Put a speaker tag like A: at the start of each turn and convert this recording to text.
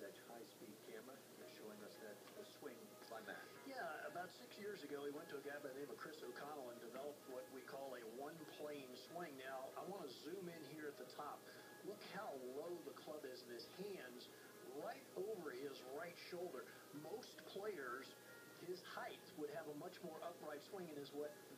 A: Edge high-speed camera. You're showing us that the swing by Matt.
B: Yeah, about 6 years ago, he went to a guy by the name of Chris O'Connell and developed what we call a one-plane swing. Now, I want to zoom in here at the top. Look how low the club is in his hands, right over his right shoulder. Most players, his height would have a much more upright swing, and is what